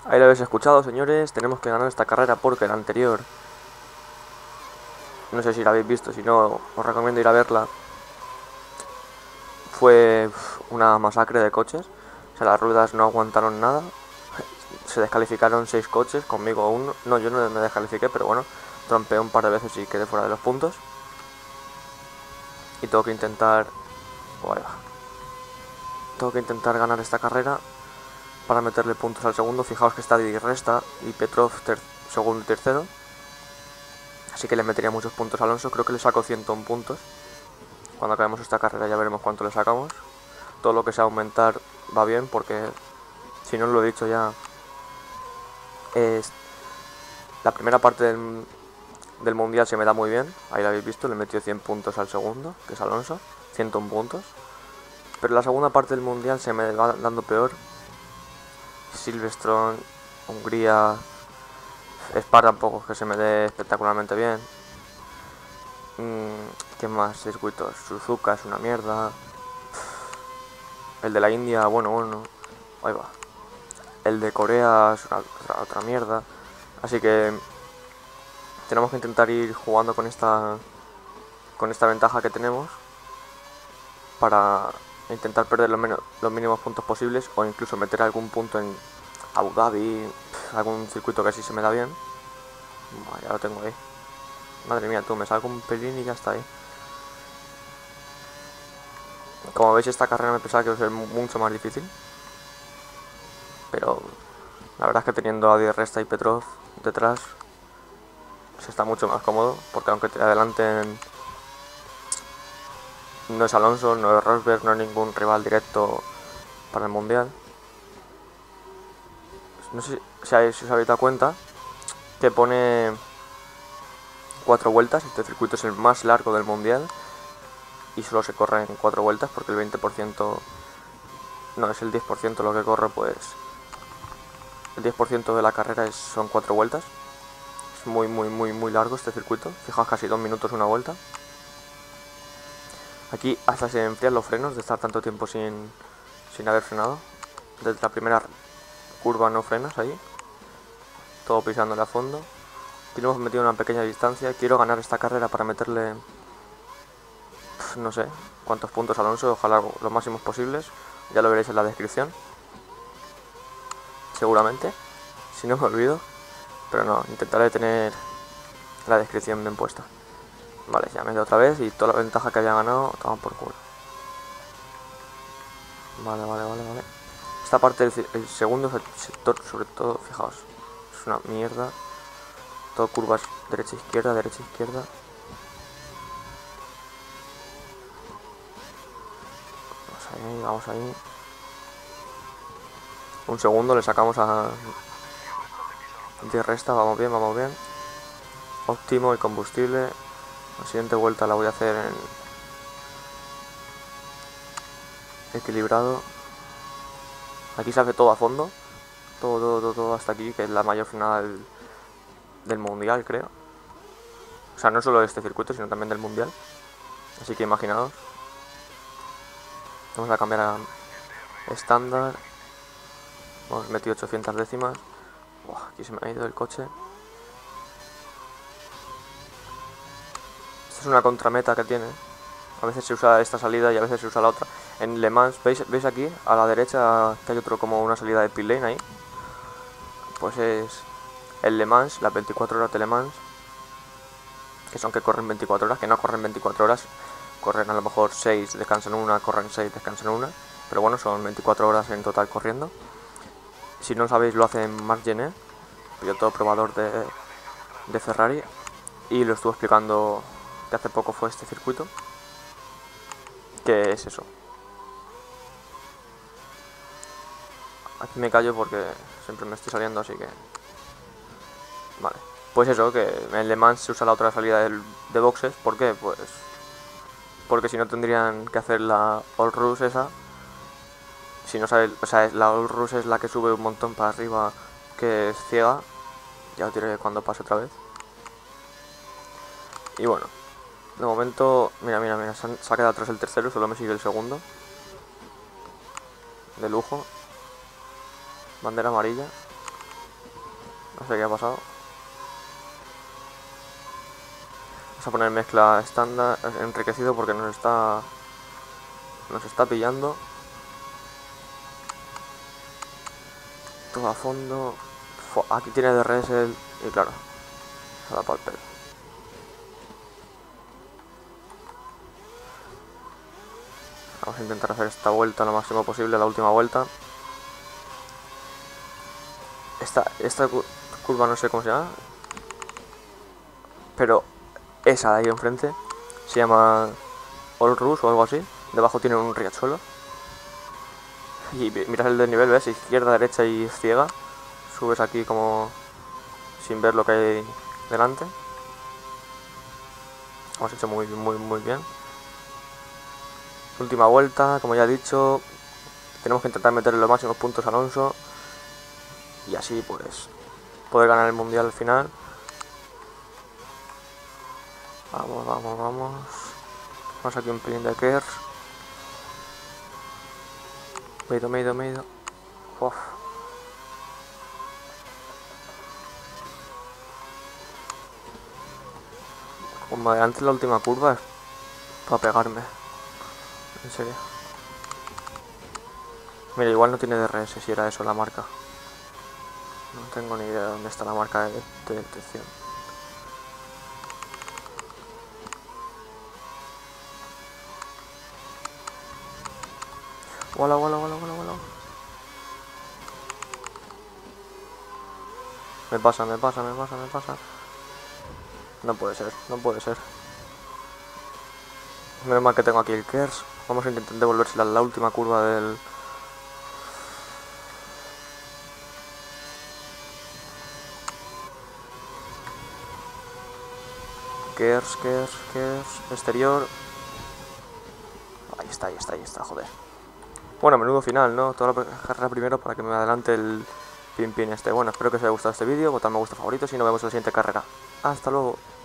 Ahí lo habéis escuchado, señores. Tenemos que ganar esta carrera porque la anterior, no sé si la habéis visto, si no, os recomiendo ir a verla. Fue una masacre de coches. O sea, las ruedas no aguantaron nada. Se descalificaron 6 coches, conmigo uno. No, yo no me descalifiqué, pero bueno, trompeé un par de veces y quedé fuera de los puntos. Y tengo que intentar... Oh, ahí va. Tengo que intentar ganar esta carrera para meterle puntos al segundo. Fijaos que está Di Resta y Petrov segundo y tercero. Así que le metería muchos puntos a Alonso. Creo que le saco 101 puntos. Cuando acabemos esta carrera ya veremos cuánto le sacamos. Todo lo que sea aumentar va bien, porque si no lo he dicho ya, es la primera parte del mundial se me da muy bien. Ahí lo habéis visto, le metió 100 puntos al segundo, que es Alonso, 101 puntos. Pero la segunda parte del mundial se me va dando peor. Silverstone, Hungría, Spa tampoco que se me dé espectacularmente bien. ¿Qué más circuitos? Suzuka es una mierda. El de la India, bueno, ahí va. El de Corea es otra mierda. Así que tenemos que intentar ir jugando con esta ventaja que tenemos para intentar perder los mínimos puntos posibles, o incluso meter algún punto en Abu Dhabi, algún circuito que así se me da bien. Ya lo tengo ahí. Madre mía, tú, me salgo un pelín y ya está ahí. Como veis, esta carrera me pensaba que iba a ser mucho más difícil, pero la verdad es que teniendo a Di Resta y Petrov detrás se está mucho más cómodo, porque aunque te adelanten, no es Alonso, no es Rosberg, no es ningún rival directo para el mundial. No sé si os habéis dado cuenta que pone 4 vueltas. Este circuito es el más largo del mundial y solo se corre en 4 vueltas, porque el 20%, no, es el 10% lo que corre, pues el 10% de la carrera son 4 vueltas. Es muy largo este circuito. Fijaos, casi 2 minutos una vuelta. Aquí hasta se enfrían los frenos de estar tanto tiempo sin haber frenado. Desde la primera curva no frenas ahí. Todo pisándole a fondo. Aquí nos hemos metido una pequeña distancia. Quiero ganar esta carrera para meterle, no sé cuántos puntos a Alonso. Ojalá los máximos posibles. Ya lo veréis en la descripción, seguramente, si no me olvido. Pero no, intentaré tener la descripción bien puesta. Vale, ya me he ido otra vez y toda la ventaja que había ganado toman por culo. Vale. Esta parte el segundo sector, sobre todo, fijaos, es una mierda. Todo curvas derecha izquierda. Vamos ahí. Un segundo le sacamos a Di Resta. Vamos bien. Óptimo el combustible. La siguiente vuelta la voy a hacer en equilibrado. Aquí se hace todo a fondo. Todo hasta aquí, que es la mayor frenada del mundial, creo. O sea, no solo de este circuito, sino también del mundial. Así que imaginaos. Vamos a cambiar a estándar. Hemos metido 800 décimas. Aquí se me ha ido el coche. Esta es una contrameta que tiene. A veces se usa esta salida y a veces se usa la otra. En Le Mans, ¿veis aquí? A la derecha que hay otro, como una salida de pit lane ahí. Pues es el Le Mans, las 24 horas de Le Mans. Que son que corren 24 horas, que no corren 24 horas. Corren a lo mejor 6, descansan una, corren 6, descansan una. Pero bueno, son 24 horas en total corriendo. Si no sabéis, lo hace Marc Gené, piloto probador de Ferrari. Y lo estuvo explicando que hace poco fue este circuito. ¿Qué es eso? Aquí me callo porque siempre me estoy saliendo, así que... Vale. Pues eso, que en Le Mans se usa la otra salida de boxes. ¿Por qué? Pues porque si no tendrían que hacer la All Rush esa. Si no sabes, o sea, la All Rush es la que sube un montón para arriba, que es ciega. Ya os diré cuando pase otra vez. Y bueno, de momento, mira, se ha quedado atrás el tercero, solo me sigue el segundo. De lujo. Bandera amarilla. No sé qué ha pasado. Vamos a poner mezcla estándar, enriquecido, porque nos está pillando. Todo a fondo. Aquí tiene DRS y claro, se da para el pelo. Vamos a intentar hacer esta vuelta lo máximo posible, la última vuelta. Esta curva no sé cómo se llama, pero esa de ahí enfrente se llama All Rush o algo así. Debajo tiene un riachuelo. Y miras el desnivel, ves, izquierda, derecha y ciega. Subes aquí como sin ver lo que hay delante. Hemos hecho muy bien. Última vuelta, como ya he dicho. Tenemos que intentar meterle los máximos puntos a Alonso. Y así pues poder ganar el mundial al final. Vamos. Vamos aquí un pelín de Kers. Me he ido. Uf. Como adelante en la última curva es para pegarme. En serio. Mira, igual no tiene DRS si era eso la marca. No tengo ni idea de dónde está la marca de detección. Hola. Me pasa. No puede ser. Menos mal que tengo aquí el Kers. Vamos a intentar devolvérsela en la última curva del... Kers, exterior. Ahí está, joder. Bueno, menudo final, ¿no? Toda la carrera primero para que me adelante el pin este. Bueno, espero que os haya gustado este vídeo, votad me gusta favorito y nos vemos en la siguiente carrera. Hasta luego.